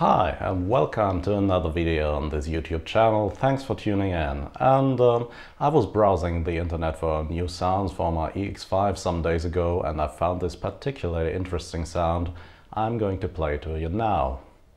Hi and welcome to another video on this YouTube channel. Thanks for tuning in. And I was browsing the internet for new sounds for my EX5 some days ago, and I found this particularly interesting sound. I'm going to play to you now.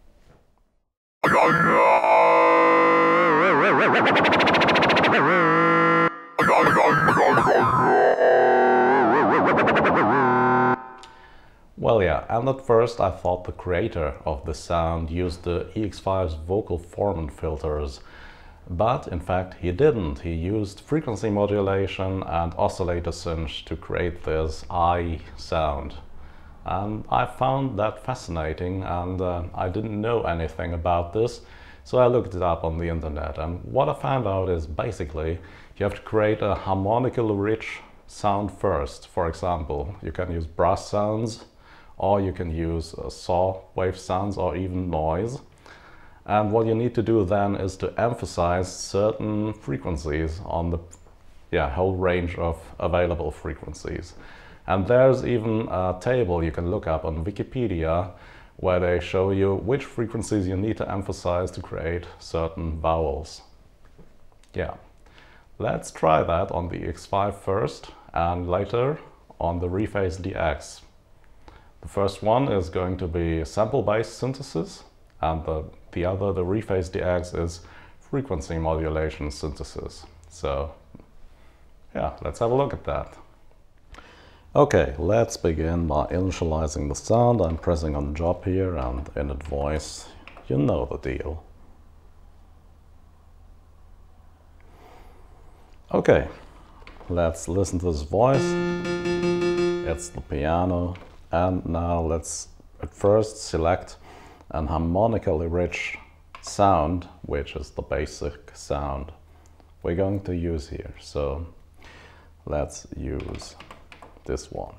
Well, yeah, and at first I thought the creator of the sound used the EX5's vocal formant filters, but in fact he didn't. He used frequency modulation and oscillator synth to create this I sound. And I found that fascinating, and I didn't know anything about this, so I looked it up on the internet, and what I found out is basically you have to create a harmonically rich sound first. For example, you can use brass sounds, or you can use saw wave sounds or even noise. And what you need to do then is to emphasize certain frequencies on the whole range of available frequencies. And there's even a table you can look up on Wikipedia where they show you which frequencies you need to emphasize to create certain vowels. Yeah, let's try that on the EX5 first and later on the Reface DX. The first one is going to be sample-based synthesis, and the other, the Reface DX, is frequency modulation synthesis. So yeah, let's have a look at that. Okay, let's begin by initializing the sound. I'm pressing on Job here and Init Voice. You know the deal. Okay, let's listen to this voice. It's the piano. And now let's at first select an harmonically rich sound, which is the basic sound we're going to use here. So let's use this one.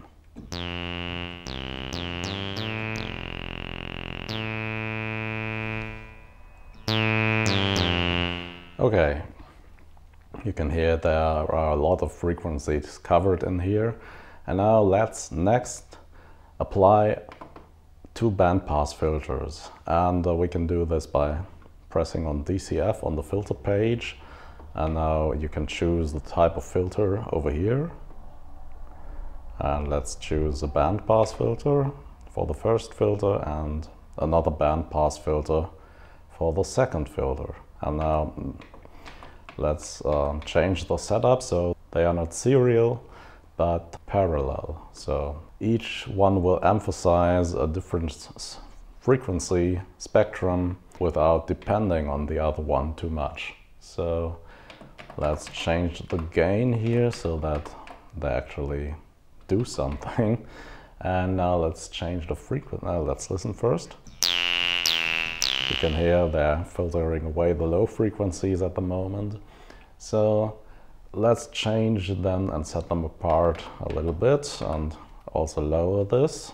Okay, you can hear there are a lot of frequencies covered in here. And now let's next apply two bandpass filters, and we can do this by pressing on DCF on the filter page, and now you can choose the type of filter over here, and let's choose a bandpass filter for the first filter and another bandpass filter for the second filter. And now let's change the setup so they are not serial but parallel. So each one will emphasize a different frequency spectrum without depending on the other one too much. So let's change the gain here so that they actually do something. And now let's change the frequency. Let's listen first. You can hear they're filtering away the low frequencies at the moment. So let's change them and set them apart a little bit and also lower this.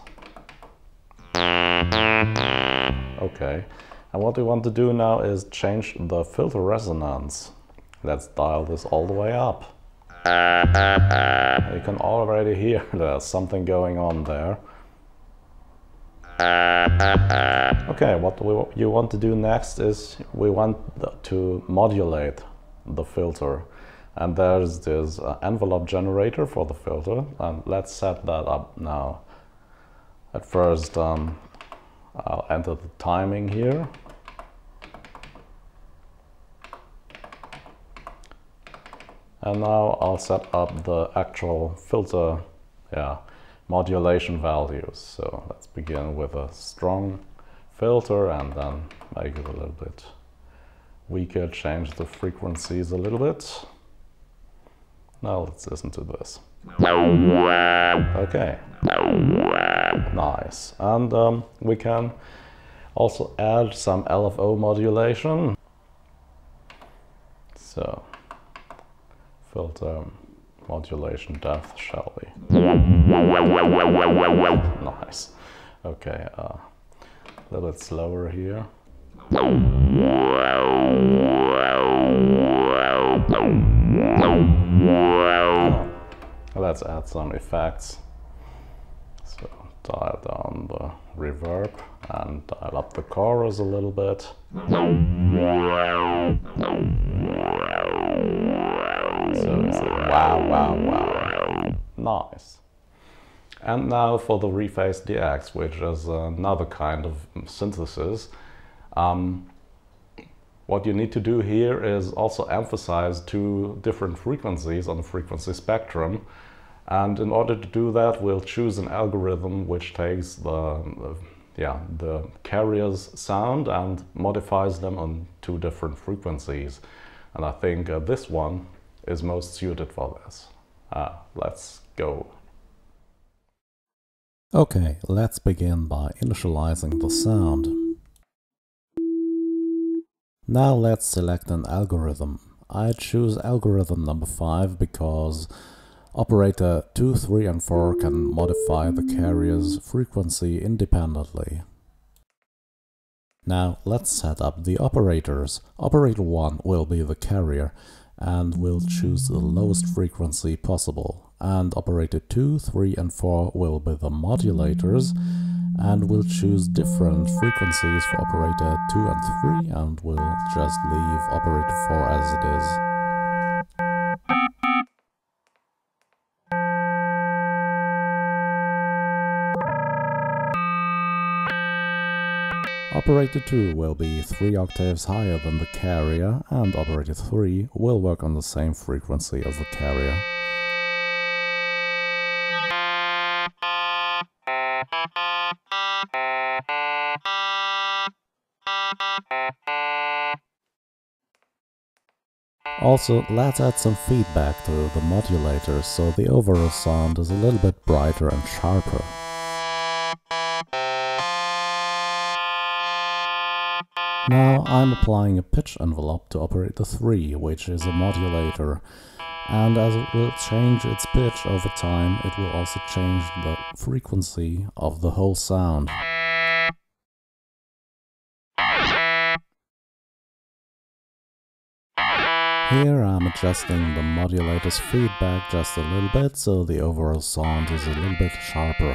Okay, and what we want to do now is change the filter resonance. Let's dial this all the way up. You can already hear there's something going on there. Okay, what you want to do next is we want to modulate the filter. And there's this envelope generator for the filter, and let's set that up now. At first, I'll enter the timing here. And now I'll set up the actual filter modulation values. So let's begin with a strong filter and then make it a little bit weaker, change the frequencies a little bit. Now let's listen to this. Okay, nice. And we can also add some LFO modulation. So, filter modulation depth, shall we? Nice. Okay, a little bit slower here. Let's add some effects. So dial down the reverb and dial up the chorus a little bit. So it's wow, wow, wow. Nice. And now for the Reface DX, which is another kind of synthesis. What you need to do here is also emphasize two different frequencies on the frequency spectrum. And in order to do that, we'll choose an algorithm which takes the carrier's sound and modifies them on two different frequencies. And I think this one is most suited for this. Let's go. Okay, let's begin by initializing the sound. Now let's select an algorithm. I choose algorithm number 5 because operator 2, 3 and 4 can modify the carrier's frequency independently. Now let's set up the operators. Operator 1 will be the carrier and we'll choose the lowest frequency possible. And operator 2, 3 and 4 will be the modulators, and we'll choose different frequencies for operator 2 and 3, and we'll just leave operator 4 as it is. Operator 2 will be 3 octaves higher than the carrier, and operator 3 will work on the same frequency as the carrier. Also, let's add some feedback to the modulators so the overall sound is a little bit brighter and sharper. Now I'm applying a pitch envelope to operator 3, which is a modulator, and as it will change its pitch over time, it will also change the frequency of the whole sound. Here I'm adjusting the modulator's feedback just a little bit, so the overall sound is a little bit sharper.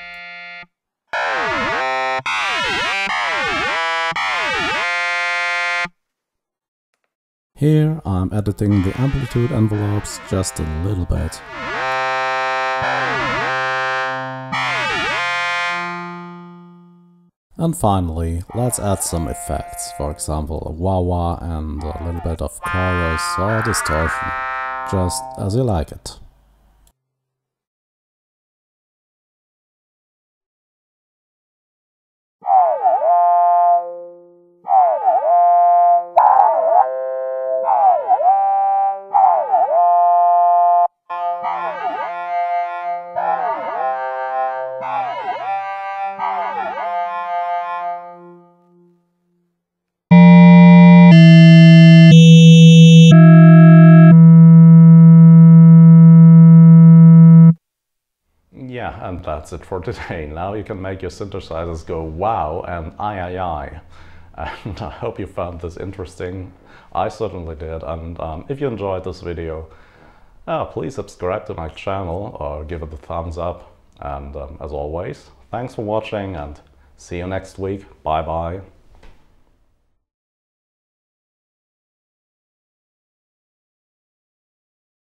Here I'm editing the amplitude envelopes just a little bit. And finally, let's add some effects, for example a wah-wah and a little bit of chorus or distortion, just as you like it. Yeah, and that's it for today. Now you can make your synthesizers go wow and I. And I hope you found this interesting. I certainly did. And if you enjoyed this video, please subscribe to my channel or give it a thumbs up. And as always, thanks for watching and see you next week. Bye bye.